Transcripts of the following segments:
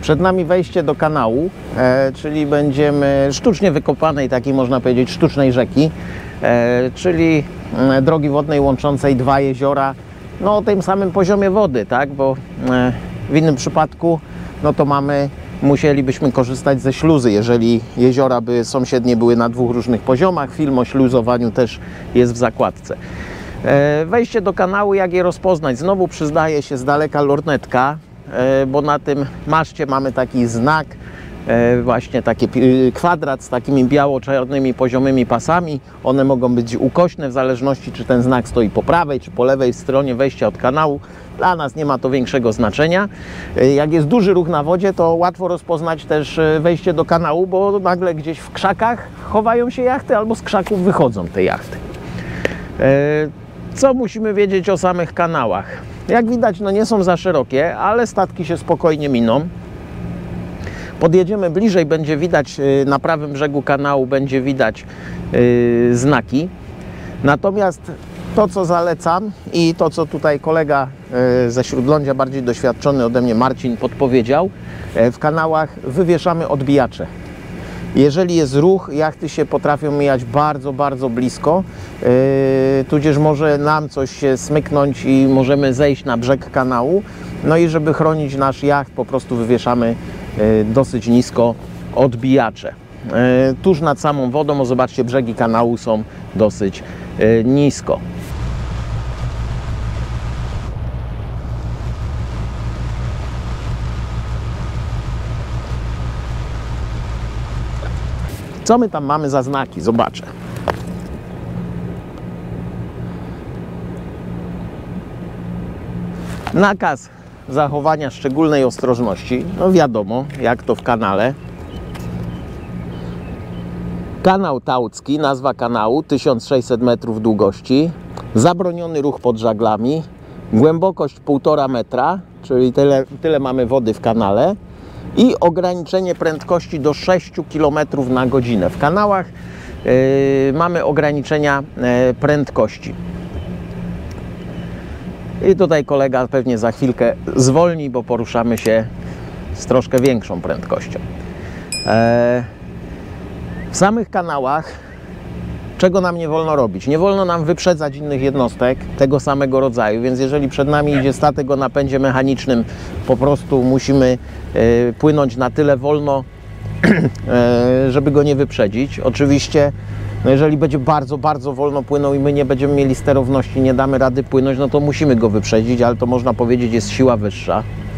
Przed nami wejście do kanału, czyli będziemy sztucznie wykopanej, takiej można powiedzieć sztucznej rzeki, czyli drogi wodnej łączącej dwa jeziora, no o tym samym poziomie wody, tak? Bo w innym przypadku no to musielibyśmy korzystać ze śluzy, jeżeli jeziora sąsiednie były na dwóch różnych poziomach. Film o śluzowaniu też jest w zakładce. Wejście do kanału, jak je rozpoznać? Znowu przyznaje się z daleka lornetka, bo na tym maszcie mamy taki znak, właśnie taki kwadrat z takimi biało-czarnymi poziomymi pasami. One mogą być ukośne w zależności, czy ten znak stoi po prawej, czy po lewej stronie wejścia od kanału. Dla nas nie ma to większego znaczenia. Jak jest duży ruch na wodzie, to łatwo rozpoznać też wejście do kanału, bo nagle gdzieś w krzakach chowają się jachty, albo z krzaków wychodzą te jachty. Co musimy wiedzieć o samych kanałach? Jak widać, no nie są za szerokie, ale statki się spokojnie miną. Podjedziemy bliżej, będzie widać, na prawym brzegu kanału będzie widać znaki. Natomiast to, co zalecam i to, co tutaj kolega ze Śródlądzia, bardziej doświadczony ode mnie, Marcin, podpowiedział, w kanałach wywieszamy odbijacze. Jeżeli jest ruch, jachty się potrafią mijać bardzo, bardzo blisko, tudzież może nam coś się smyknąć i możemy zejść na brzeg kanału. No i żeby chronić nasz jacht, po prostu wywieszamy dosyć nisko odbijacze. Tuż nad samą wodą, bo zobaczcie, brzegi kanału są dosyć nisko. Co my tam mamy za znaki? Zobaczę. Nakaz zachowania szczególnej ostrożności. No wiadomo, jak to w kanale. Kanał Taucki, nazwa kanału, 1600 metrów długości. Zabroniony ruch pod żaglami. Głębokość 1,5 metra, czyli tyle mamy wody w kanale. I ograniczenie prędkości do 6 km na godzinę. W kanałach mamy ograniczenia prędkości. I tutaj kolega pewnie za chwilkę zwolni, bo poruszamy się z troszkę większą prędkością. W samych kanałach czego nam nie wolno robić? Nie wolno nam wyprzedzać innych jednostek tego samego rodzaju, więc jeżeli przed nami idzie statek o napędzie mechanicznym, po prostu musimy płynąć na tyle wolno, żeby go nie wyprzedzić. Oczywiście, no jeżeli będzie bardzo, bardzo wolno płynął i my nie będziemy mieli sterowności, nie damy rady płynąć, no to musimy go wyprzedzić, ale to można powiedzieć jest siła wyższa.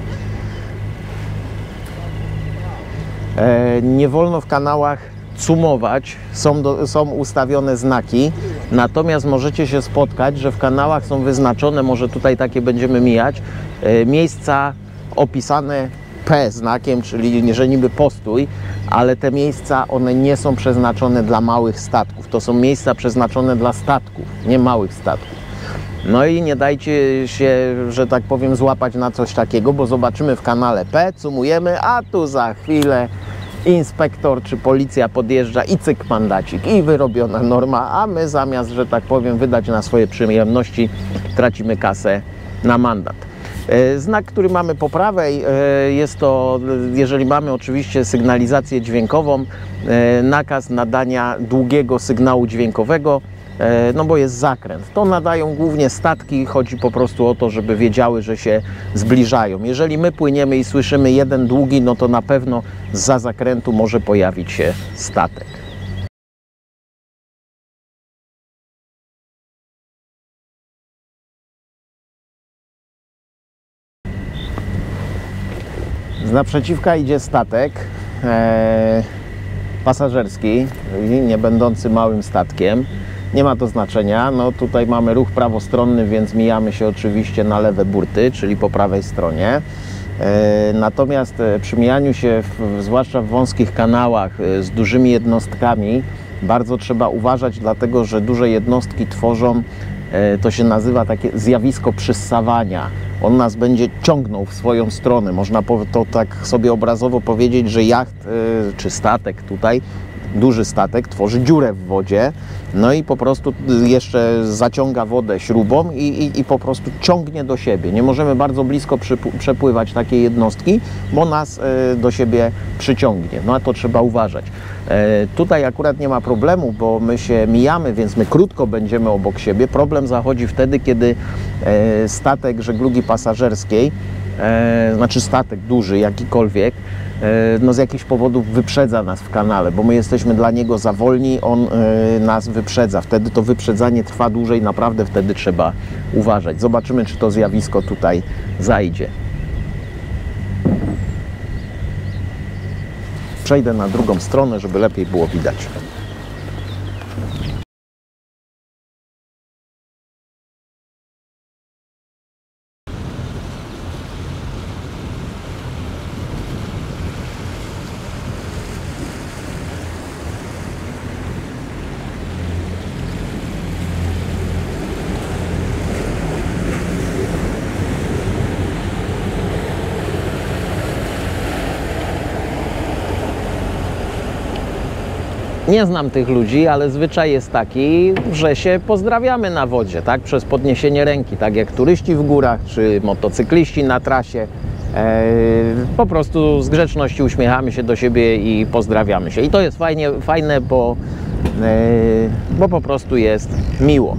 Nie wolno w kanałach cumować, są ustawione znaki, natomiast możecie się spotkać, że w kanałach są wyznaczone, może tutaj takie będziemy mijać, miejsca opisane P znakiem, czyli że niby postój, ale te miejsca, one nie są przeznaczone dla małych statków. To są miejsca przeznaczone dla statków, nie małych statków. No i nie dajcie się, że tak powiem, złapać na coś takiego, bo zobaczymy w kanale P, cumujemy, a tu za chwilę inspektor czy policja podjeżdża i cyk mandacik i wyrobiona norma, a my zamiast, że tak powiem, wydać na swoje przyjemności, tracimy kasę na mandat. Znak, który mamy po prawej, jest to, jeżeli mamy oczywiście sygnalizację dźwiękową, nakaz nadania długiego sygnału dźwiękowego, no bo jest zakręt. To nadają głównie statki, chodzi po prostu o to, żeby wiedziały, że się zbliżają. Jeżeli my płyniemy i słyszymy jeden długi, no to na pewno zza zakrętu może pojawić się statek. Z naprzeciwka idzie statek pasażerski, nie będący małym statkiem. Nie ma to znaczenia, no tutaj mamy ruch prawostronny, więc mijamy się oczywiście na lewe burty, czyli po prawej stronie. Natomiast przy mijaniu się, zwłaszcza w wąskich kanałach z dużymi jednostkami, bardzo trzeba uważać, dlatego że duże jednostki tworzą, to się nazywa takie zjawisko przyssawania. On nas będzie ciągnął w swoją stronę. Można to tak sobie obrazowo powiedzieć, że jacht czy statek tutaj duży statek tworzy dziurę w wodzie, no i po prostu jeszcze zaciąga wodę śrubą i po prostu ciągnie do siebie. Nie możemy bardzo blisko przepływać takiej jednostki, bo nas do siebie przyciągnie. No a to trzeba uważać. Tutaj akurat nie ma problemu, bo my się mijamy, więc my krótko będziemy obok siebie. Problem zachodzi wtedy, kiedy statek żeglugi pasażerskiej, znaczy statek duży, jakikolwiek, no z jakichś powodów wyprzedza nas w kanale, bo my jesteśmy dla niego za wolni, on nas wyprzedza. Wtedy to wyprzedzanie trwa dłużej, naprawdę wtedy trzeba uważać. Zobaczymy, czy to zjawisko tutaj zajdzie. Przejdę na drugą stronę, żeby lepiej było widać. Nie znam tych ludzi, ale zwyczaj jest taki, że się pozdrawiamy na wodzie, tak? Przez podniesienie ręki, tak jak turyści w górach, czy motocykliści na trasie. Po prostu z grzeczności uśmiechamy się do siebie i pozdrawiamy się. I to jest fajne, bo po prostu jest miło.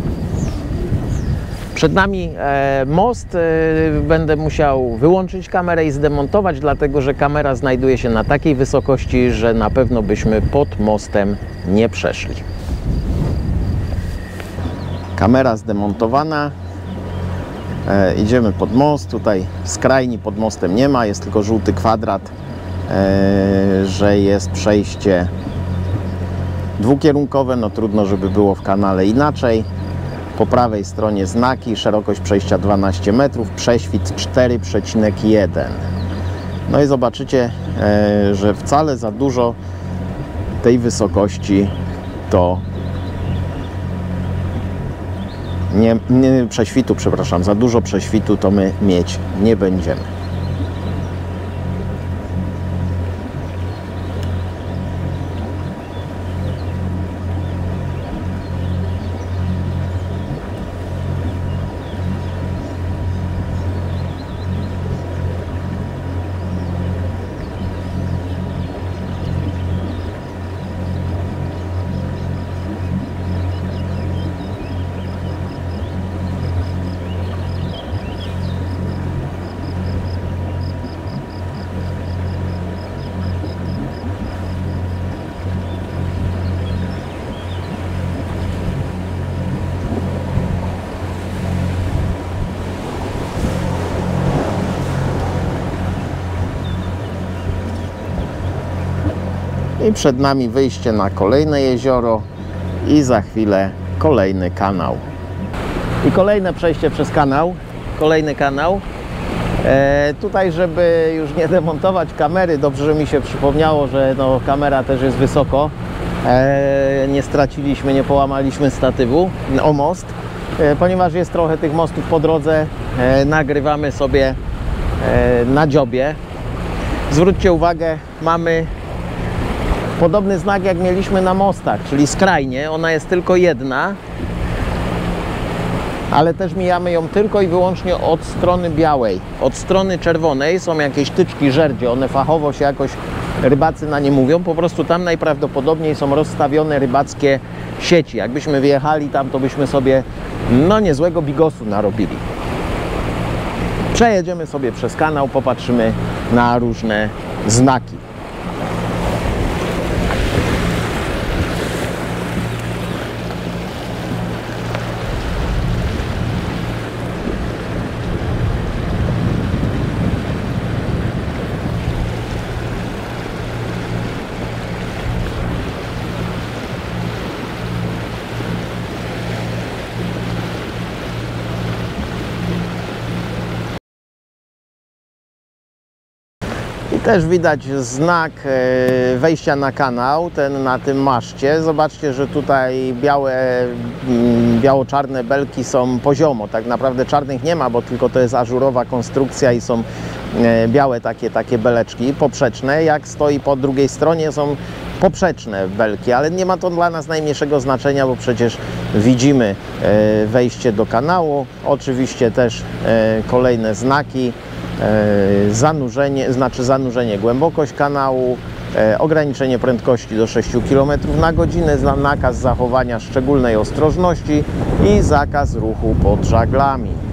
Przed nami most, będę musiał wyłączyć kamerę i zdemontować, dlatego że kamera znajduje się na takiej wysokości, że na pewno byśmy pod mostem nie przeszli. Kamera zdemontowana, idziemy pod most, tutaj skrajni pod mostem nie ma, jest tylko żółty kwadrat, że jest przejście dwukierunkowe, no trudno, żeby było w kanale inaczej. Po prawej stronie znaki, szerokość przejścia 12 metrów, prześwit 4,1. No i zobaczycie, że wcale za dużo tej wysokości to prześwitu, przepraszam, za dużo prześwitu to my mieć nie będziemy. I przed nami wyjście na kolejne jezioro i za chwilę kolejny kanał. I kolejne przejście przez kanał, kolejny kanał. Tutaj, żeby już nie demontować kamery, dobrze, że mi się przypomniało, że no, kamera też jest wysoko. Nie straciliśmy, nie połamaliśmy statywu o most. Ponieważ jest trochę tych mostów po drodze, nagrywamy sobie na dziobie. Zwróćcie uwagę, mamy podobny znak jak mieliśmy na mostach, czyli skrajnie, ona jest tylko jedna, ale też mijamy ją tylko i wyłącznie od strony białej. Od strony czerwonej są jakieś tyczki, żerdzie, one fachowo się jakoś rybacy na nie mówią, po prostu tam najprawdopodobniej są rozstawione rybackie sieci. Jakbyśmy wjechali tam, to byśmy sobie no niezłego bigosu narobili. Przejedziemy sobie przez kanał, popatrzymy na różne znaki. Też widać znak wejścia na kanał, ten na tym maszcie. Zobaczcie, że tutaj biało-czarne belki są poziomo. Tak naprawdę czarnych nie ma, bo tylko to jest ażurowa konstrukcja i są białe takie beleczki poprzeczne. Jak stoi po drugiej stronie, są poprzeczne belki, ale nie ma to dla nas najmniejszego znaczenia, bo przecież widzimy wejście do kanału, oczywiście też kolejne znaki, zanurzenie, głębokość kanału, ograniczenie prędkości do 6 km na godzinę, nakaz zachowania szczególnej ostrożności i zakaz ruchu pod żaglami.